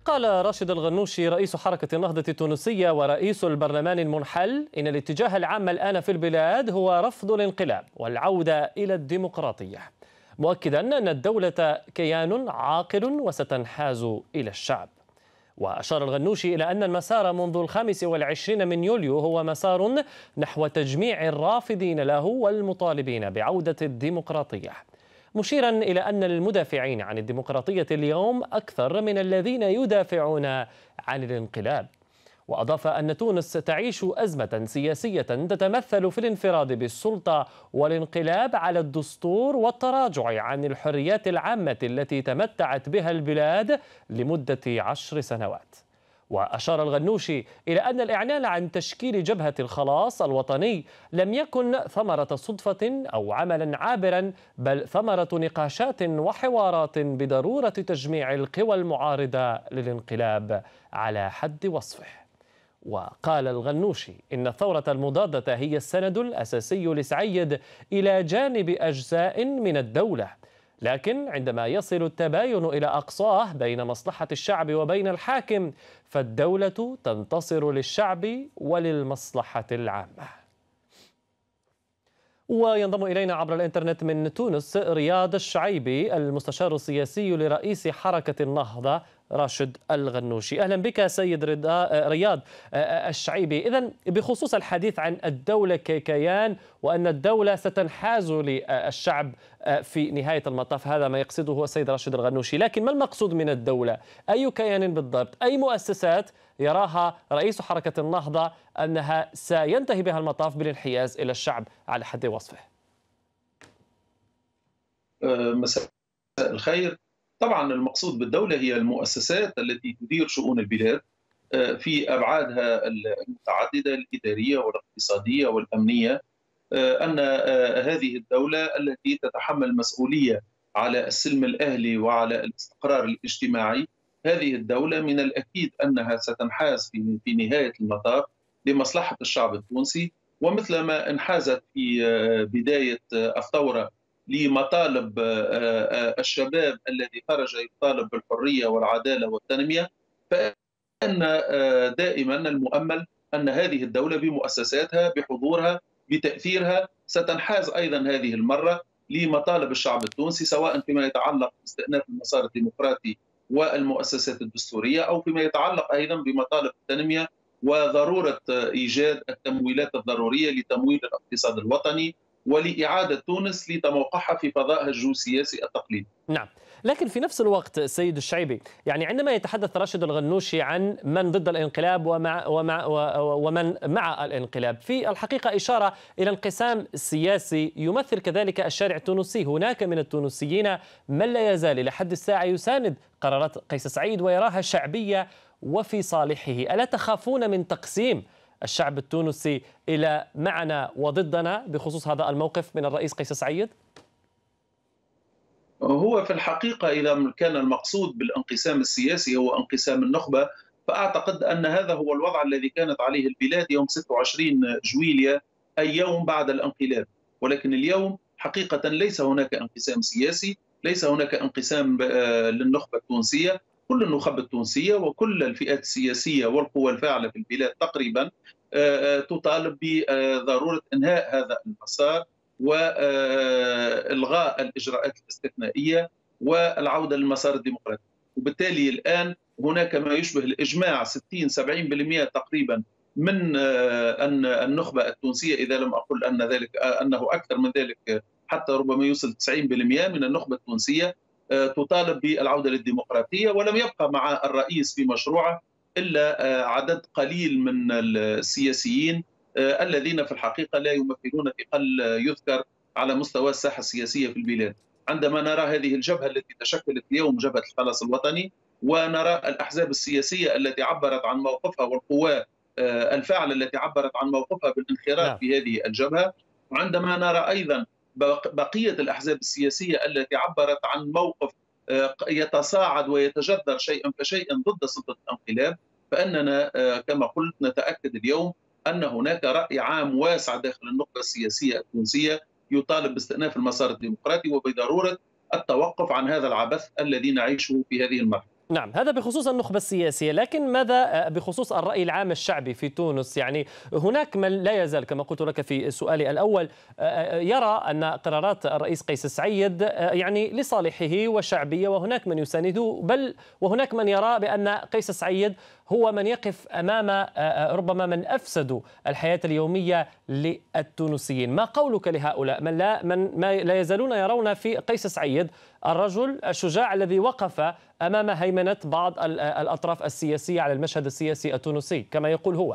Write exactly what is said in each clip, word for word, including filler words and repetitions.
قال راشد الغنوشي رئيس حركة النهضة التونسية ورئيس البرلمان المنحل إن الاتجاه العام الآن في البلاد هو رفض الانقلاب والعودة إلى الديمقراطية، مؤكدا أن الدولة كيان عاقل وستنحاز إلى الشعب. وأشار الغنوشي إلى أن المسار منذ الخامس والعشرين من يوليو هو مسار نحو تجميع الرافضين له والمطالبين بعودة الديمقراطية، مشيرا إلى أن المدافعين عن الديمقراطية اليوم أكثر من الذين يدافعون عن الانقلاب. وأضاف أن تونس تعيش أزمة سياسية تتمثل في الانفراد بالسلطة والانقلاب على الدستور والتراجع عن الحريات العامة التي تمتعت بها البلاد لمدة عشر سنوات. وأشار الغنوشي إلى أن الإعلان عن تشكيل جبهة الخلاص الوطني لم يكن ثمرة صدفة أو عملا عابرا، بل ثمرة نقاشات وحوارات بضرورة تجميع القوى المعارضة للانقلاب على حد وصفه. وقال الغنوشي إن الثورة المضادة هي السند الأساسي لسعيد إلى جانب أجزاء من الدولة، لكن عندما يصل التباين إلى أقصاه بين مصلحة الشعب وبين الحاكم فالدولة تنتصر للشعب وللمصلحة العامة. وينضم إلينا عبر الإنترنت من تونس رياض الشعيبي المستشار السياسي لرئيس حركة النهضة راشد الغنوشي. أهلا بك سيد رياض الشعيبي. إذن بخصوص الحديث عن الدولة ككيان وأن الدولة ستنحاز للشعب في نهاية المطاف، هذا ما يقصده هو السيد راشد الغنوشي، لكن ما المقصود من الدولة؟ أي كيان بالضبط؟ أي مؤسسات يراها رئيس حركة النهضة أنها سينتهي بها المطاف بالانحياز إلى الشعب على حد وصفه؟ مساء الخير. طبعا المقصود بالدولة هي المؤسسات التي تدير شؤون البلاد في أبعادها المتعددة الإدارية والاقتصادية والأمنية، أن هذه الدولة التي تتحمل مسؤولية على السلم الأهلي وعلى الاستقرار الاجتماعي، هذه الدولة من الأكيد أنها ستنحاز في نهاية المطاف لمصلحة الشعب التونسي، ومثل ما انحازت في بداية الثورة لمطالب الشباب الذي خرج يطالب بالحرية والعدالة والتنمية، فإن دائما المؤمل أن هذه الدولة بمؤسساتها بحضورها بتأثيرها ستنحاز أيضا هذه المرة لمطالب الشعب التونسي، سواء فيما يتعلق باستئناف المسار الديمقراطي والمؤسسات الدستورية أو فيما يتعلق أيضا بمطالب التنمية وضرورة إيجاد التمويلات الضرورية لتمويل الاقتصاد الوطني ولإعادة تونس لتموقعها في فضائها الجيوسياسي التقليدي. نعم، لكن في نفس الوقت سيد الشعيبي، يعني عندما يتحدث راشد الغنوشي عن من ضد الانقلاب ومع ومع ومن مع الانقلاب، في الحقيقة إشارة إلى انقسام سياسي يمثل كذلك الشارع التونسي. هناك من التونسيين من لا يزال إلى حد الساعة يساند قرارات قيس سعيد ويراها شعبية وفي صالحه. ألا تخافون من تقسيم الشعب التونسي إلى معنا وضدنا بخصوص هذا الموقف من الرئيس قيس سعيد؟ هو في الحقيقة إذا كان المقصود بالانقسام السياسي هو انقسام النخبة، فأعتقد أن هذا هو الوضع الذي كانت عليه البلاد يوم ستة وعشرين جويلية، أي يوم بعد الانقلاب. ولكن اليوم حقيقة ليس هناك انقسام سياسي، ليس هناك انقسام للنخبة التونسية. كل النخب التونسية وكل الفئات السياسية والقوى الفاعلة في البلاد تقريبا تطالب بضرورة إنهاء هذا المسار وإلغاء الإجراءات الاستثنائية والعودة للمسار الديمقراطي. وبالتالي الآن هناك ما يشبه الإجماع ستين سبعين بالمئة تقريبا من أن النخبة التونسية، إذا لم أقل أن ذلك أنه أكثر من ذلك حتى ربما يوصل تسعين بالمئة من النخبة التونسية تطالب بالعودة للديمقراطية، ولم يبقى مع الرئيس في مشروعه إلا عدد قليل من السياسيين الذين في الحقيقة لا يمثلون ثقل يذكر على مستوى الساحة السياسية في البلاد. عندما نرى هذه الجبهة التي تشكلت اليوم جبهة الخلاص الوطني، ونرى الأحزاب السياسية التي عبرت عن موقفها والقوى الفاعلة التي عبرت عن موقفها بالانخراط في هذه الجبهة، وعندما نرى أيضا بقية الأحزاب السياسية التي عبرت عن موقف يتصاعد ويتجذر شيئا فشيئا ضد سلطة الانقلاب، فإننا كما قلت نتأكد اليوم أن هناك رأي عام واسع داخل النخبة السياسية التونسية يطالب باستئناف المسار الديمقراطي وبضرورة التوقف عن هذا العبث الذي نعيشه في هذه المرحلة. نعم، هذا بخصوص النخبة السياسية، لكن ماذا بخصوص الرأي العام الشعبي في تونس؟ يعني هناك من لا يزال كما قلت لك في سؤالي الأول يرى أن قرارات الرئيس قيس سعيد يعني لصالحه وشعبية، وهناك من يسانده، بل وهناك من يرى بأن قيس سعيد هو من يقف أمام ربما من أفسدوا الحياة اليومية للتونسيين. ما قولك لهؤلاء من لا, من ما لا يزالون يرون في قيس سعيد الرجل الشجاع الذي وقف أمام هيمنة بعض الأطراف السياسية على المشهد السياسي التونسي كما يقول هو؟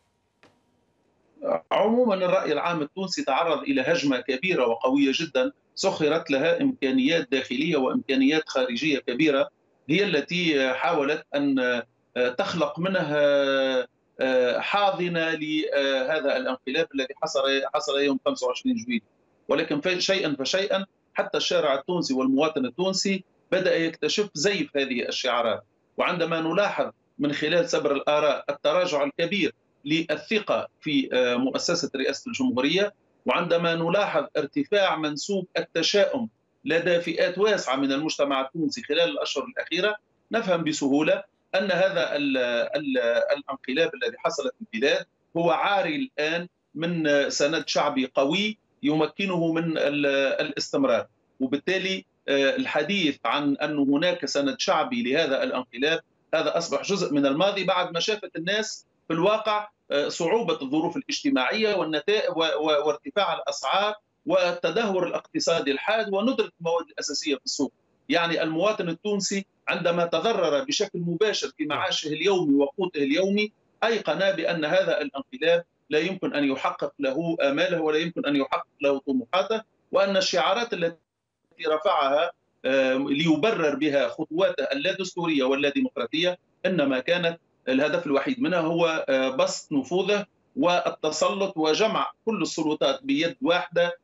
عموما الرأي العام التونسي تعرض إلى هجمة كبيرة وقوية جدا، سخرت لها إمكانيات داخلية وإمكانيات خارجية كبيرة، هي التي حاولت أن تخلق منها حاضنة لهذا الانقلاب الذي حصل حصل يوم خمسة وعشرين جويلية. ولكن شيئا فشيئا حتى الشارع التونسي والمواطن التونسي بدأ يكتشف زيف هذه الشعارات، وعندما نلاحظ من خلال سبر الآراء التراجع الكبير للثقة في مؤسسة رئاسة الجمهورية، وعندما نلاحظ ارتفاع منسوب التشاؤم لدى فئات واسعة من المجتمع التونسي خلال الأشهر الأخيرة، نفهم بسهولة أن هذا ال ال الانقلاب الذي حصل في البلاد هو عاري الآن من سند شعبي قوي يمكنه من الاستمرار. وبالتالي الحديث عن أن هناك سند شعبي لهذا الانقلاب هذا أصبح جزء من الماضي، بعد ما شافت الناس في الواقع صعوبة الظروف الاجتماعية والنتائج وارتفاع الأسعار والتدهور الاقتصادي الحاد وندرة المواد الأساسية في السوق. يعني المواطن التونسي عندما تضرر بشكل مباشر في معاشه اليومي وقوته اليومي أيقن بأن هذا الانقلاب لا يمكن أن يحقق له آماله ولا يمكن أن يحقق له طموحاته، وأن الشعارات التي رفعها ليبرر بها خطواته اللا دستورية واللا ديمقراطية إنما كانت الهدف الوحيد منها هو بسط نفوذه والتسلط وجمع كل السلطات بيد واحدة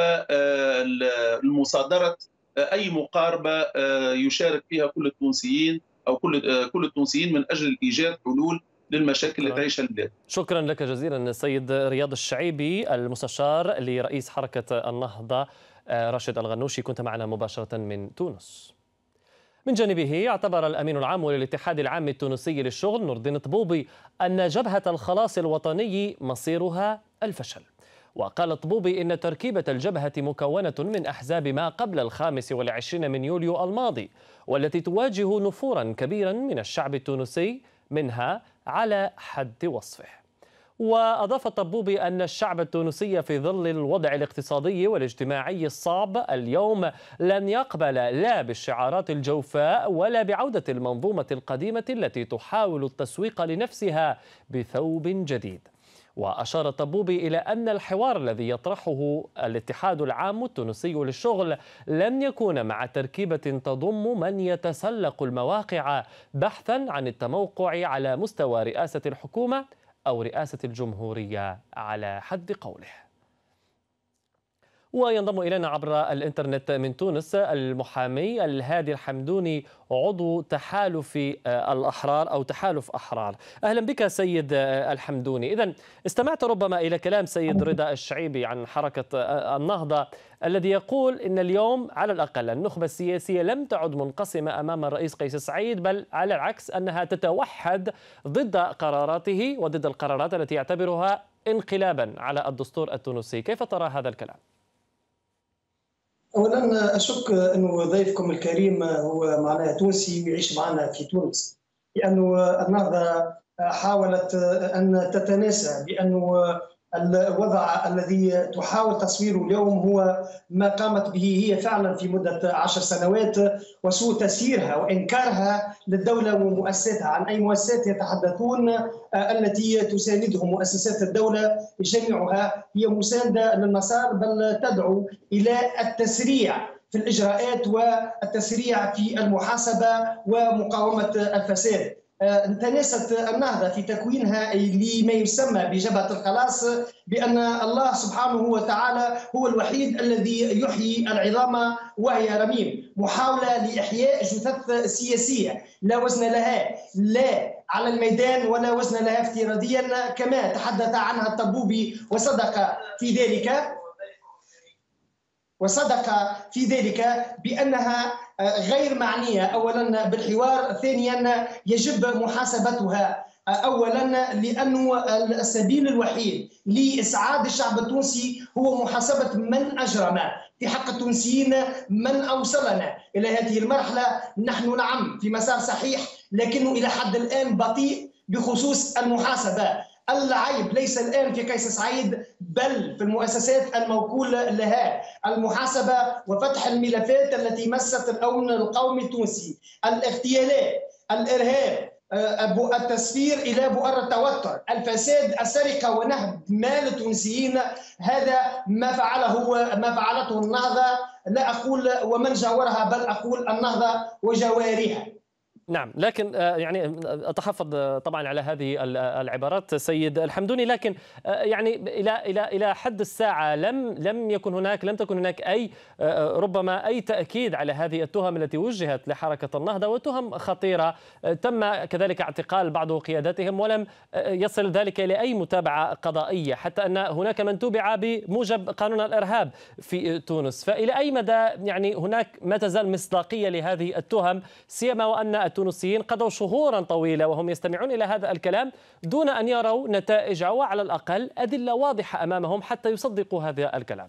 والمصادرة أي مقاربة يشارك فيها كل التونسيين أو كل كل التونسيين من أجل إيجاد حلول للمشاكل التي تعيشها البلاد. شكرا لك جزيلا السيد رياض الشعيبي المستشار لرئيس حركة النهضة راشد الغنوشي، كنت معنا مباشرة من تونس. من جانبه اعتبر الأمين العام للاتحاد العام التونسي للشغل نور الدين طبوبي أن جبهة الخلاص الوطني مصيرها الفشل. وقال طبوبي إن تركيبة الجبهة مكونة من أحزاب ما قبل الخامس والعشرين من يوليو الماضي، والتي تواجه نفورا كبيرا من الشعب التونسي منها على حد وصفه. وأضاف طبوبي أن الشعب التونسي في ظل الوضع الاقتصادي والاجتماعي الصعب اليوم لن يقبل لا بالشعارات الجوفاء ولا بعودة المنظومة القديمة التي تحاول التسويق لنفسها بثوب جديد. وأشار طبوبي إلى أن الحوار الذي يطرحه الاتحاد العام التونسي للشغل لن يكون مع تركيبة تضم من يتسلق المواقع بحثا عن التموقع على مستوى رئاسة الحكومة أو رئاسة الجمهورية على حد قوله. وينضم إلينا عبر الإنترنت من تونس المحامي الهادي الحمدوني عضو تحالف الأحرار أو تحالف أحرار. أهلا بك سيد الحمدوني. إذن استمعت ربما إلى كلام سيد رضا الشعيبي عن حركة النهضة الذي يقول إن اليوم على الأقل النخبة السياسية لم تعد منقسمة أمام الرئيس قيس سعيد، بل على العكس أنها تتوحد ضد قراراته وضد القرارات التي يعتبرها انقلابا على الدستور التونسي. كيف ترى هذا الكلام؟ اولا اشك انه ضيفكم الكريم هو معناه تونسي ويعيش معنا في تونس، لانه النهضه حاولت ان تتناسى بانه الوضع الذي تحاول تصويره اليوم هو ما قامت به هي فعلا في مدة عشر سنوات، وسوء تسييرها وإنكارها للدولة ومؤسساتها. عن أي مؤسسات يتحدثون؟ التي تساندهم مؤسسات الدولة جميعها هي مساندة للمسار، بل تدعو إلى التسريع في الإجراءات والتسريع في المحاسبة ومقاومة الفساد. تناست النهضة في تكوينها لما يسمى بجبهة الخلاص بأن الله سبحانه وتعالى هو الوحيد الذي يحيي العظام وهي رميم، محاولة لإحياء جثث سياسية لا وزن لها لا على الميدان ولا وزن لها افتراضيا كما تحدث عنها الطبوبي وصدق في ذلك. وصدق في ذلك بأنها غير معنية أولا بالحوار، ثانيا يجب محاسبتها. أولا لأنه السبيل الوحيد لإسعاد الشعب التونسي هو محاسبة من أجرم في حق التونسيين، من أوصلنا إلى هذه المرحلة. نحن نعم في مسار صحيح، لكنه إلى حد الآن بطيء بخصوص المحاسبة. العيب ليس الآن في قيس سعيد بل في المؤسسات الموكول لها. المحاسبة وفتح الملفات التي مست الأمن القومي التونسي، الاغتيالات، الإرهاب، التسفير إلى بؤر التوتر، الفساد، السرقة ونهب مال التونسيين، هذا ما فعله ما فعلته النهضة. لا أقول ومن جاورها بل أقول النهضة وجوارها. نعم، لكن يعني أتحفظ طبعا على هذه العبارات سيد الحمدوني، لكن يعني إلى إلى إلى حد الساعة لم لم يكن هناك لم تكن هناك أي ربما أي تأكيد على هذه التهم التي وجهت لحركة النهضة، وتهم خطيرة. تم كذلك اعتقال بعض قياداتهم ولم يصل ذلك إلى أي متابعة قضائية، حتى أن هناك من تبع بموجب قانون الإرهاب في تونس. فإلى أي مدى يعني هناك ما تزال مصداقية لهذه التهم، سيما وأن التونسيين قضوا شهورا طويلة وهم يستمعون إلى هذا الكلام دون أن يروا نتائج أو على الأقل أدلة واضحة أمامهم حتى يصدقوا هذا الكلام؟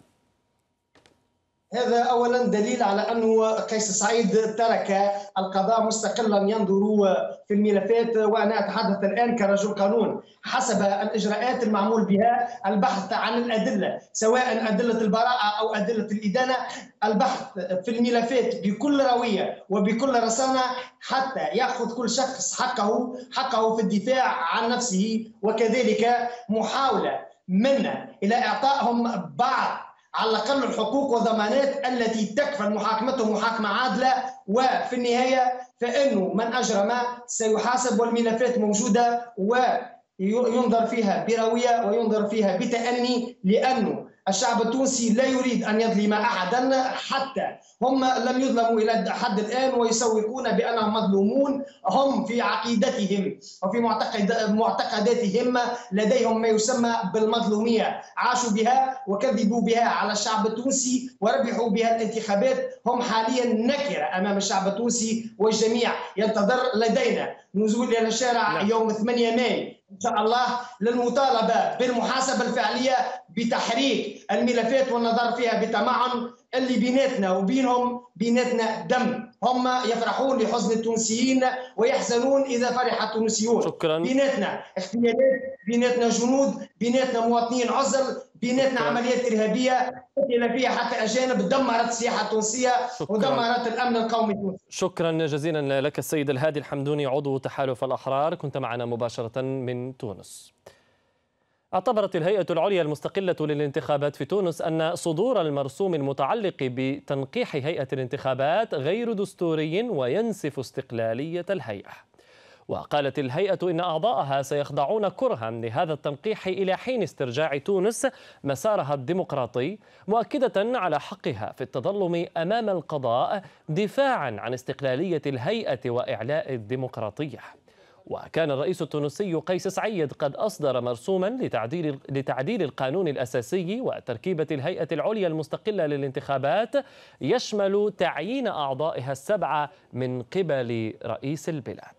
هذا أولا دليل على أنه قيس سعيد ترك القضاء مستقلا ينظر في الملفات، وأنا أتحدث الآن كرجل قانون. حسب الإجراءات المعمول بها البحث عن الأدلة، سواء أدلة البراءة أو أدلة الإدانة، البحث في الملفات بكل روية وبكل رصانة حتى يأخذ كل شخص حقه حقه في الدفاع عن نفسه، وكذلك محاولة منا إلى إعطائهم بعض على الأقل الحقوق والضمانات التي تكفل محاكمته محاكمة عادلة. وفي النهاية فإنه من أجرم سيحاسب، والملفات موجودة وينظر فيها بروية وينظر فيها بتأني، لأنه الشعب التونسي لا يريد أن يظلم أحدا، حتى هم لم يظلموا إلى حد الآن ويسوقون بأنهم مظلومون. هم في عقيدتهم وفي معتقد معتقداتهم لديهم ما يسمى بالمظلومية، عاشوا بها وكذبوا بها على الشعب التونسي وربحوا بها الانتخابات. هم حاليا نكرة أمام الشعب التونسي، والجميع ينتظر لدينا نزول إلى الشارع يوم ثمانية مايو إن شاء الله للمطالبة بالمحاسبة الفعلية، بتحريك الملفات والنظر فيها بتمعن. اللي بيناتنا وبينهم بيناتنا دم، هم يفرحون لحزن التونسيين ويحزنون إذا فرح التونسيون. شكرا. بيناتنا اغتيالات، بيناتنا جنود، بيناتنا مواطنين عزل، بيناتنا شكرا. عمليات إرهابية قتل فيها حتى أجانب، دمرت السياحة التونسية ودمرت الأمن القومي التونسي. شكرا جزيلا لك السيد الهادي الحمدوني، عضو تحالف الأحرار، كنت معنا مباشرة من تونس. اعتبرت الهيئة العليا المستقلة للانتخابات في تونس أن صدور المرسوم المتعلق بتنقيح هيئة الانتخابات غير دستوري وينسف استقلالية الهيئة. وقالت الهيئة إن أعضائها سيخضعون كرها لهذا التنقيح إلى حين استرجاع تونس مسارها الديمقراطي، مؤكدة على حقها في التظلم أمام القضاء دفاعا عن استقلالية الهيئة وإعلاء الديمقراطية. وكان الرئيس التونسي قيس سعيد قد أصدر مرسوما لتعديل لتعديل القانون الأساسي وتركيبة الهيئة العليا المستقلة للانتخابات، يشمل تعيين أعضائها السبعة من قبل رئيس البلاد.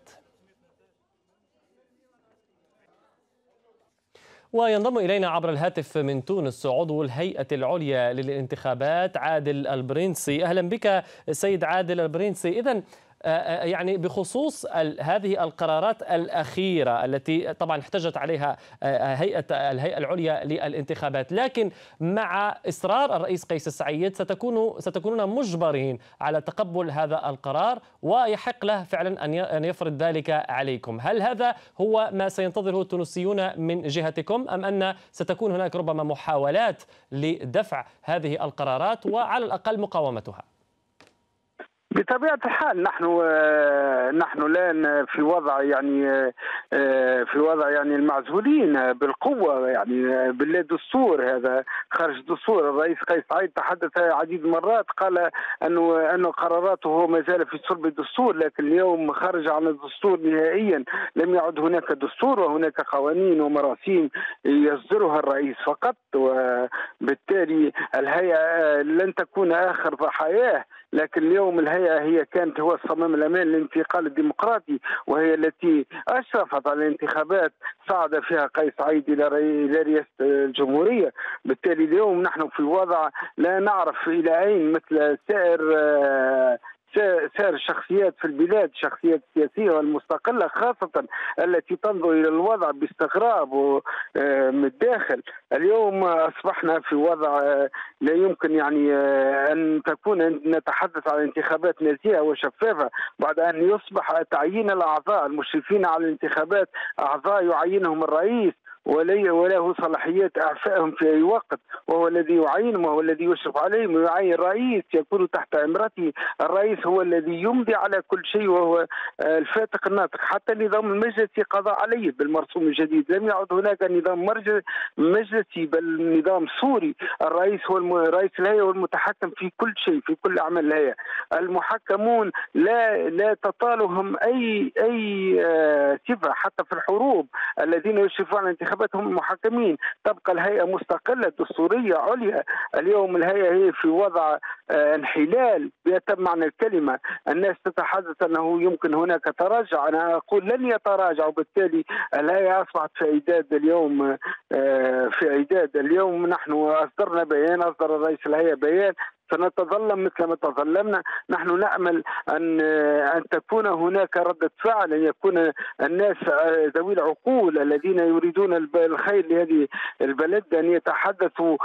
وينضم إلينا عبر الهاتف من تونس عضو الهيئة العليا للانتخابات عادل البرنسي. أهلا بك سيد عادل البرنسي. إذن يعني بخصوص هذه القرارات الأخيرة التي طبعا احتجت عليها هيئة الهيئة العليا للانتخابات، لكن مع إصرار الرئيس قيس سعيد ستكونوا ستكونون مجبرين على تقبل هذا القرار، ويحق له فعلا أن يفرض ذلك عليكم. هل هذا هو ما سينتظره التونسيون من جهتكم، أم أن ستكون هناك ربما محاولات لدفع هذه القرارات وعلى الأقل مقاومتها؟ بطبيعة الحال نحن نحن الآن في وضع يعني في وضع يعني المعزولين بالقوة، يعني باللا دستور، هذا خارج الدستور. الرئيس قيس سعيد تحدث عديد المرات، قال أنه أنه قراراته ما زال في صلب الدستور، لكن اليوم خرج عن الدستور نهائيا. لم يعد هناك دستور وهناك قوانين ومراسيم يصدرها الرئيس فقط، وبالتالي الهيئة لن تكون آخر ضحاياه. لكن اليوم الهيئة هي كانت هو الصمام الأمان للانتقال الديمقراطي، وهي التي أشرفت على الانتخابات صعد فيها قيس سعيد إلى رئاسة الجمهورية. بالتالي اليوم نحن في وضع لا نعرف إلى أين، مثل سائر سائر الشخصيات في البلاد، الشخصيات السياسية والمستقلة خاصة التي تنظر إلى الوضع باستغراب ومن الداخل. اليوم أصبحنا في وضع لا يمكن يعني أن تكون نتحدث عن انتخابات نزيهة وشفافة بعد أن يصبح تعيين الأعضاء المشرفين على الانتخابات أعضاء يعينهم الرئيس وله صلاحيات إعفائهم في أي وقت، وهو الذي يعينهم وهو الذي يشرف عليهم ويعين الرئيس، يكون تحت إمرته. الرئيس هو الذي يمضي على كل شيء، وهو الفاتق الناطق. حتى النظام المجلسي قضى عليه بالمرسوم الجديد، لم يعد هناك نظام مجلسي بل نظام سوري. الرئيس هو الم... رئيس الهيئة والمتحكم في كل شيء، في كل أعمال الهيئة. المحكمون لا لا تطالهم أي أي صفة، حتى في الحروب الذين يشرفون على الانتخابات هم المحكمين. تبقى الهيئة مستقلة دستورية عليا. اليوم الهيئة هي في وضع انحلال بأتم معنى الكلمة. الناس تتحدث أنه يمكن هناك تراجع، أنا أقول لن يتراجع. وبالتالي الهيئة أصبحت في إعداد اليوم، في إعداد اليوم. نحن أصدرنا بيان، أصدر الرئيس الهيئة بيان، سنتظلم مثل ما تظلمنا. نحن نأمل أن أن تكون هناك ردة فعل، أن يكون الناس ذوي العقول الذين يريدون الخير لهذه البلد أن يتحدثوا،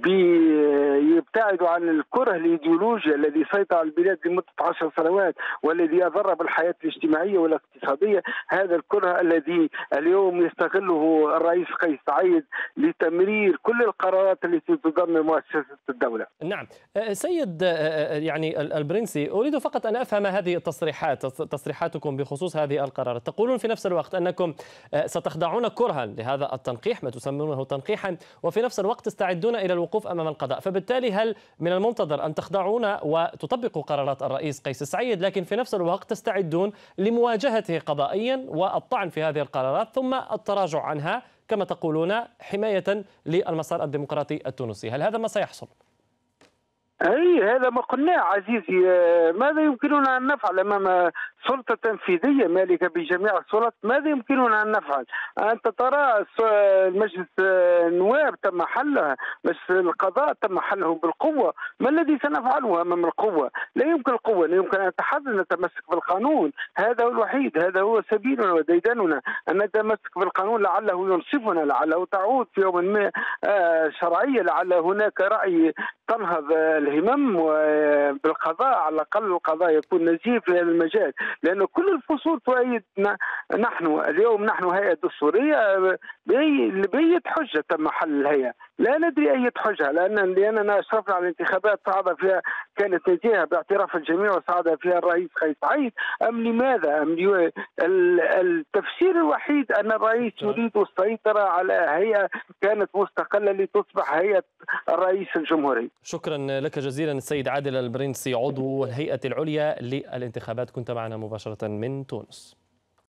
يبتعدوا عن الكره الإيديولوجي الذي سيطر على البلاد لمدة عشر سنوات والذي أضر بالحياة الاجتماعية والاقتصادية. هذا الكره الذي اليوم يستغله الرئيس قيس سعيد لتمرير كل القرارات التي تدمر مؤسسة الدولة. نعم سيد يعني البرنسي، أريد فقط أن أفهم هذه التصريحات، تصريحاتكم بخصوص هذه القرارات. تقولون في نفس الوقت أنكم ستخضعون كرها لهذا التنقيح، ما تسمونه تنقيحا، وفي نفس الوقت تستعدون إلى الوقوف أمام القضاء. فبالتالي هل من المنتظر أن تخضعون وتطبقوا قرارات الرئيس قيس سعيد، لكن في نفس الوقت تستعدون لمواجهته قضائيا والطعن في هذه القرارات ثم التراجع عنها كما تقولون حماية للمسار الديمقراطي التونسي؟ هل هذا ما سيحصل؟ أي هذا ما قلناه عزيزي. ماذا يمكننا أن نفعل أمام سلطة تنفيذية مالكة بجميع السلطات؟ ماذا يمكننا أن نفعل؟ أنت ترى المجلس النواب تم حلها، مجلس القضاء تم حله بالقوة. ما الذي سنفعله أمام القوة؟ لا يمكن القوة، لا يمكن أن نتحدث، نتمسك بالقانون. هذا هو الوحيد، هذا هو سبيلنا وديدننا، أن نتمسك بالقانون لعله ينصفنا، لعله تعود في يوم ما شرعية، لعل هناك رأي تنهض الهمم بالقضاء، على الأقل القضاء يكون نزيه في هذا المجال، لأن كل الفصول تؤيدنا. نحن اليوم نحن هيئة دستورية بأية حجة تم حل الهيئة؟ لا ندري أية حجة، لأن لأننا أشرفنا على الانتخابات صعد فيها كانت نزيهة باعتراف الجميع وصعد فيها الرئيس قيس سعيد، أم لماذا؟ أم التفسير الوحيد أن الرئيس يريد السيطرة على هيئة كانت مستقلة لتصبح هيئة الرئيس الجمهوري. شكرا لك جزيلا السيد عادل البرنسي، عضو الهيئة العليا للانتخابات، كنت معنا مباشرة من تونس.